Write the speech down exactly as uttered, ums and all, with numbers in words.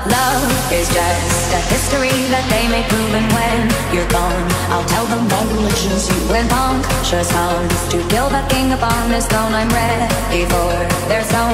Love is just a history that they may prove, and when you're gone, I'll tell them all the legends you went on. Sure sounds to kill the king upon his throne. I'm ready for their stone.